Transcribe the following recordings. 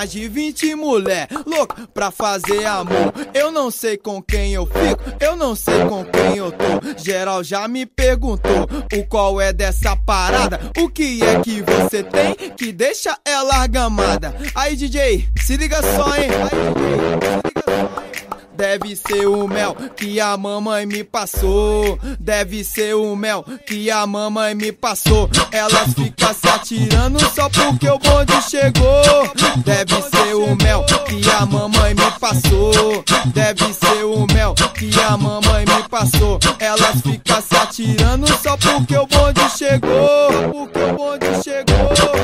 mais de 20 mulher louca pra fazer amor. Eu não sei com quem eu fico, eu não sei com quem eu tô. Geral já me perguntou o qual é dessa parada. O que é que você tem que deixa ela argamada? Aí DJ, se liga só, hein? Aí, DJ, se liga só, hein? Deve ser o mel que a mamãe me passou. Deve ser o mel que a mamãe me passou. Elas ficam se atirando só porque o bonde chegou. Deve ser o mel que a mamãe me passou. Deve ser o mel que a mamãe me passou. Elas ficam se atirando só porque o bonde chegou. Porque o bonde chegou.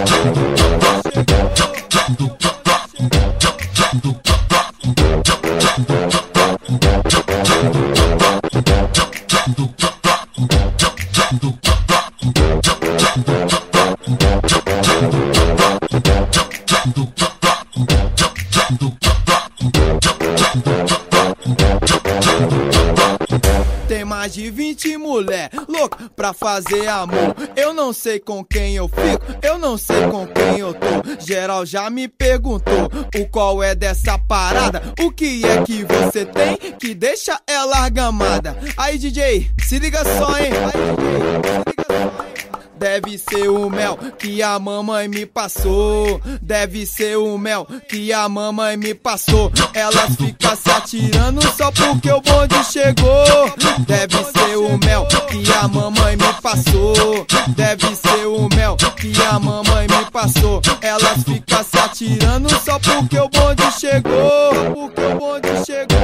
Tem mais de 20 mulher louca pra fazer amor. Eu não sei com quem eu fico, eu não sei com quem eu tô. Geral já me perguntou o qual é dessa parada. O que é que você tem que deixa ela argamada? Aí DJ, se liga só, hein? Aí, DJ, se liga só, hein? Deve ser o mel que a mamãe me passou. Deve ser o mel que a mamãe me passou. Elas ficam se atirando só porque o bonde chegou. Deve ser o mel que a mamãe me passou. Deve ser o mel que a mamãe me passou. Elas ficam se atirando só porque o bonde chegou. Porque o bonde chegou.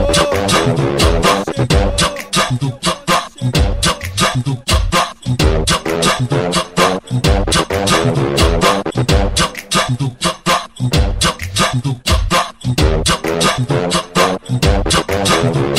Do